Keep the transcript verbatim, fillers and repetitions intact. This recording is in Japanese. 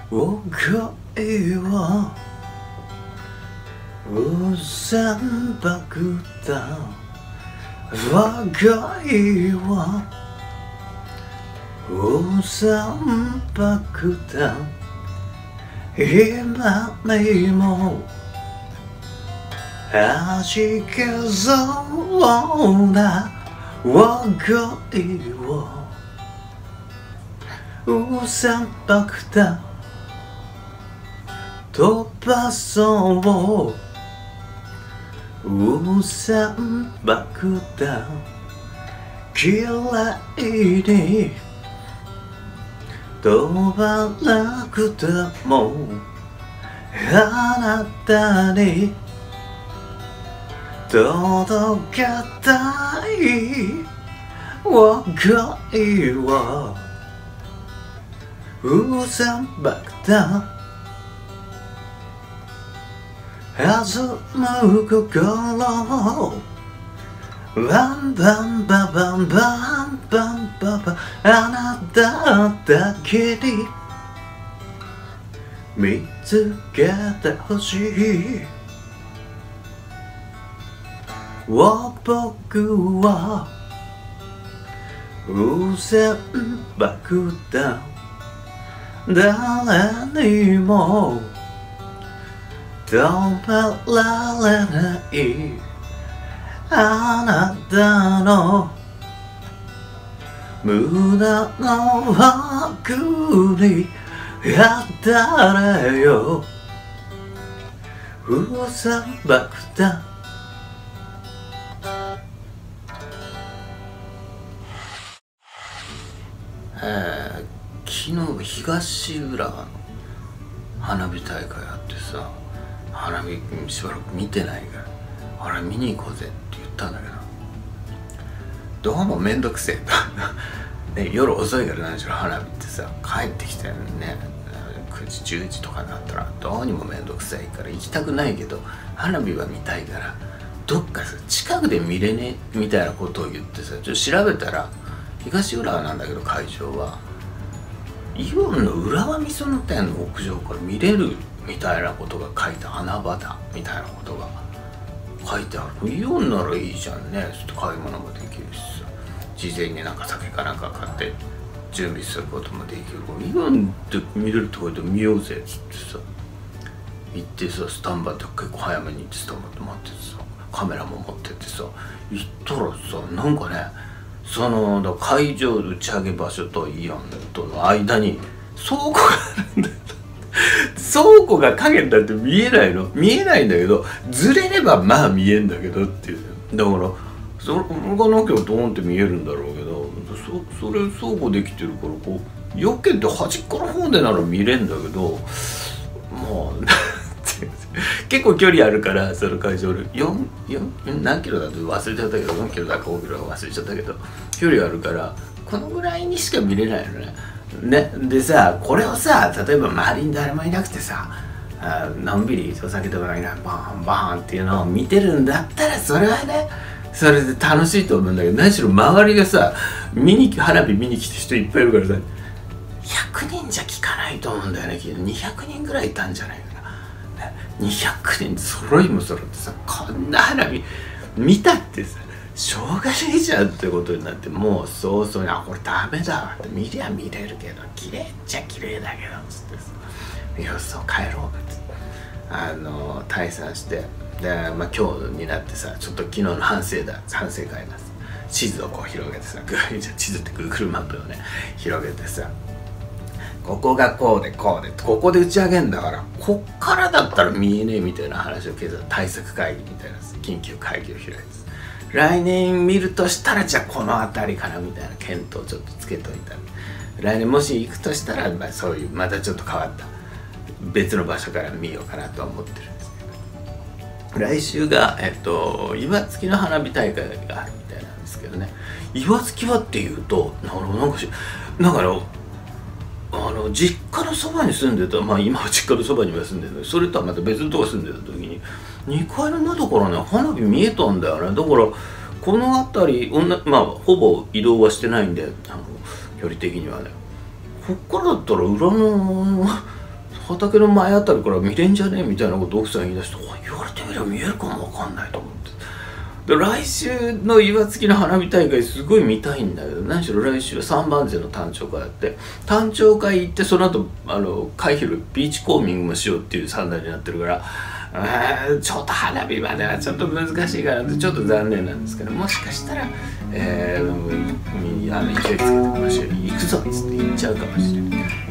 お恋はうさん爆弾我が家はうさん爆弾今にも弾けそうな我が家はうさん爆弾飛ばそううさん爆弾嫌いに飛ばなくてもあなたに届けたい我が家はうさん爆弾弾む心バンバンババンバンバンババンあなただけに見つけてほしい僕はうさん爆弾誰にも止められないあなたの無駄の枠に当たれようさん爆弾えー、昨日東浦和の花火大会あってさ花火しばらく見てないからあれ見に行こうぜって言ったんだけどどうもめんどくせえと、ね、夜遅いから何しろ花火ってさ帰ってきてねくじじゅうじとかになったらどうにもめんどくさいから行きたくないけど花火は見たいからどっかさ近くで見れねえみたいなことを言ってさちょっと調べたら東浦和なんだけど会場はイオンの浦和美園店の屋上から見れるみたいなことが書いて花畑みたいなことが書いてあるイオンならいいじゃんねちょっと買い物もできるしさ事前になんか酒かなんか買って準備することもできるからイオンって見れるところで見ようぜっつってさ行ってさスタンバって結構早めに行ってスタンバって待っててさカメラも持ってってさ行ったらさなんかねその会場打ち上げ場所とイオンとの間に倉庫があるんだよ倉庫が影だって見えないの見えないんだけどずれればまあ見えんだけどっていうだからそれがなきゃドーンって見えるんだろうけど そ, それ倉庫できてるからこうよけて端っこの方でなら見れんだけどまあ結構距離あるからその会場でよん何キロだと忘れちゃったけどよんキロだかごキロだか忘れちゃったけど距離あるからこのぐらいにしか見れないのね。ねでさこれをさ例えば周りに誰もいなくてさあのんびりお酒とかいないバーンバーンっていうのを見てるんだったらそれはねそれで楽しいと思うんだけど何しろ周りがさ見に花火見に来て人いっぱいいるからさひゃくにんじゃ効かないと思うんだよねけどにひゃくにんぐらいいたんじゃないかな、ね、にひゃくにん揃いも揃ってさこんな花火見たってさしょうがないじゃんってことになってもう早々に「あこれダメだわ」って見りゃ見れるけど綺麗っちゃ綺麗だけどつってさ「よしそう帰ろう」ってあの退散してで、まあ、今日になってさちょっと昨日の反省だ反省会なんです地図をこう広げてさ地図って Google マップをね広げてさここがこうでこうでここで打ち上げんだからこっからだったら見えねえみたいな話を経済対策会議みたいな緊急会議を開いて来年見るとしたらじゃあこの辺りかなみたいな検討をちょっとつけといた来年もし行くとしたら、まあ、そういうまたちょっと変わった別の場所から見ようかなとは思ってるんですけど来週が、えっと、岩槻の花火大会があるみたいなんですけどね岩槻はっていうとなんかしなんかねあの実家のそばに住んでたまあ今は実家のそばには住んでるのそれとはまた別のとこ住んでた時ににかいの窓からね花火見えたんだよねだからこの辺りまあほぼ移動はしてないんであの距離的にはねこっからだったら裏の畑の前あたりから見れんじゃねえみたいなこと奥さん言い出して、言われてみれば見えるかもわかんないと思って。で来週の岩槻の花火大会すごい見たいんだけど、何しろ来週は三番瀬の誕生会やって、誕生会行ってその後あの海広ビーチコーミングもしようっていう算段になってるから、うんちょっと花火まではちょっと難しいからちょっと残念なんですけど、もしかしたら、えー、あの勢いつけて行くぞっつって行っちゃうかもしれない。